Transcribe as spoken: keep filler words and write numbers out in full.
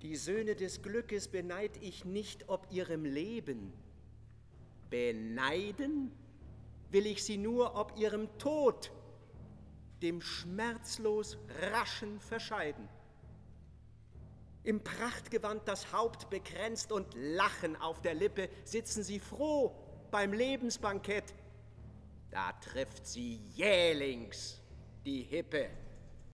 Die Söhne des Glückes beneid ich nicht ob ihrem Leben. Beneiden will ich sie nur ob ihrem Tod, dem schmerzlos raschen Verscheiden. Im Prachtgewand das Haupt bekränzt und Lachen auf der Lippe, sitzen sie froh beim Lebensbankett. Da trifft sie jählings die Hippe.